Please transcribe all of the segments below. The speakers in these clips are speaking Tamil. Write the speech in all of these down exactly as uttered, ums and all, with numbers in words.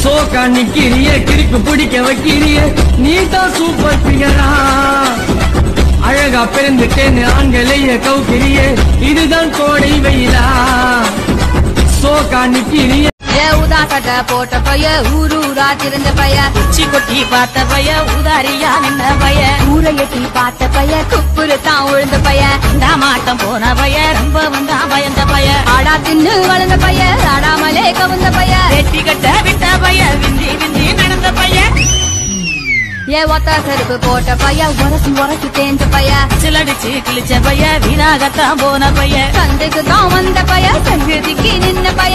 சோக்கா நிக்கிறிய கிறுக்கு பிடிக்க வைக்கிறிய நீதான் சூப்பர் பிகரா அழகா பிறந்துட்டேன்னு ஆண்களைய கவுக்கிறிய இதுதான் கோடை வெயிலா சோக்கா நிக்கிறிய ஊதா கட்ட போட்ட பைய ஊரு ஊரா திறந்த பைய உச்சி கொட்டி பார்த்த பைய உதாரியா நின்ற பைய ஊரை எட்டி பார்த்த பைய குப்புரு தான் உழுந்த பைய இந்த மாட்டம் போன பைய ரொம்ப வந்தா பயந்த பைய ஆடா தின்னு வளர்ந்த பைய ஆடாமலே கவுந்த பைய வெட்டி கட்ட விட்ட பைய விந்தி விந்தி நடந்த பைய ஏ ஒத்த செருப்பு போட்ட பைய உரசி உரசி தேஞ்ச பைய சிலடிச்சு கிழிச்ச பைய வீணாகத்தான் போன பைய சந்தைக்கு தான் வந்த பைய சங்கதிக்கு நின்ன பைய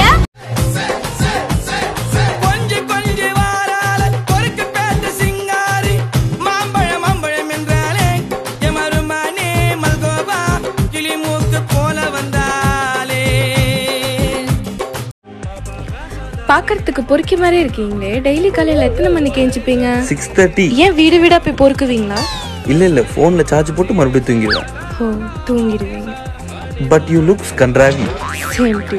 பாக்கிறதுக்கு பொறுக்கி மாதிரி இருக்கீங்களே. டெய்லி காலையில எத்தனை மணிக்கு எஞ்சிப்பீங்க? Six thirty. ஏன் வீடு வீடா போய் பொறுக்குவீங்களா? இல்ல இல்ல, போன்ல சார்ஜ் போட்டு மறுபடியும் தூங்கிடுவேன். ஓ, தூங்கிடுவீங்க. பட் யூ லுக்ஸ் கண்ட்ராவி. Same to.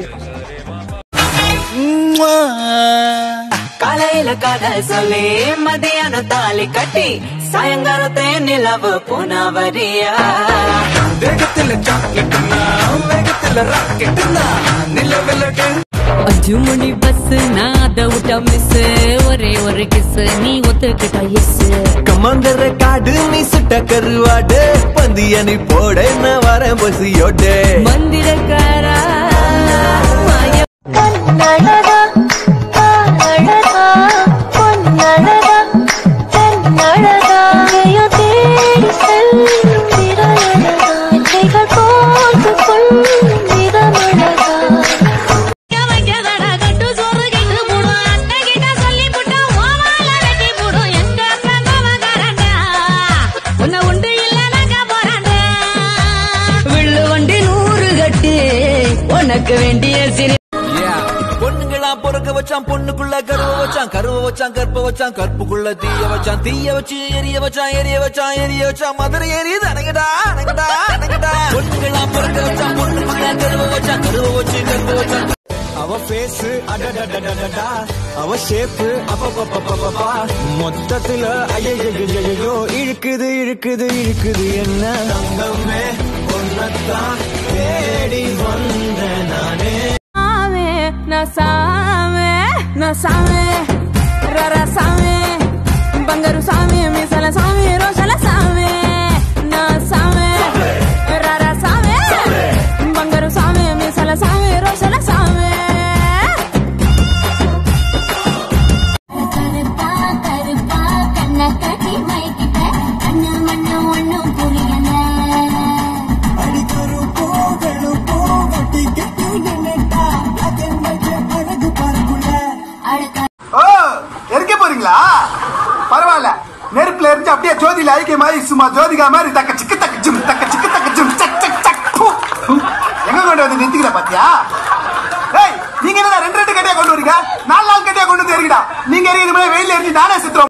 காலையில காதல் சொல்லி மதியான தாலி கட்டி சாயங்காலத்தை நிலவு புனவரியா வேகத்துல சாக்லேட்டுனா வேகத்துல ராக்கெட்டுனா நிலவுல அஞ்சு மணி பஸ் நான் அதை விட்ட மிஸ் ஒரே ஒரு கிஸ் நீ ஒத்துக்கிட்ட எஸ் கமாந்தர காடு நீ சுட்ட கருவாடு பந்திய நீ போட நான் வரேன் பசியோட மந்திரக்காரா பொண்ணுங்களா பொறுக்க வச்சான் பொண்ணுக்குள்ள கருவ வச்சான் கருவ வச்சான் கற்ப வச்சான் கற்புக்குள்ள தீய வச்சான் தீய வச்சு எரிய வச்சான் எரிய வச்சான் எரிய வச்சான் மதுரை எரியுது அணங்கடா அணங்கடா அணங்கடா பொண்ணுங்களா பொறுக்க வச்சான் பொண்ணுக்குள்ள கருவ வச்சான் கருவ வச்சு கற்ப வச்சான் அவ பேஸ் அடடடடடடா அவ ஷேப் அப்பப்பப்பப்பப்பா மொத்தத்துல ஐயோ இழுக்குது இழுக்குது இழுக்குது என்ன தங்கமே ஒன்னத்தான் தேடி வந்த நானே Na same, na same, rara same, bangaru same, misala same, rosala same, na same, rara same, bangaru same, misala same, rosala same. Karpa karpa kanna kati maikita kanna mannu mannu puriyana adikaru pogalu povati kettu neneta பரவாயில்ல நெருப்புல இருந்து அப்படியே ஜோதியில ஐக்கிய மாதிரி சும்மா ஜோதிகா மாதிரி தக்க சிக்கு தக்க ஜிம் தக்க சிக்கு தக்க ஜிம் சக் சக் சக் எங்க கொண்டு வந்து நிறுத்திக்கிற பாத்தியா? ஏய், நீங்க என்ன ரெண்டு ரெண்டு கட்டியா கொண்டு வரீங்க? நாலு நாலு கட்டியா கொண்டு வந்து எரிக்கிடா. நீங்க எரிக்கிற மாதிரி வெயில எரிஞ்சு நானே சுத்துறோம்.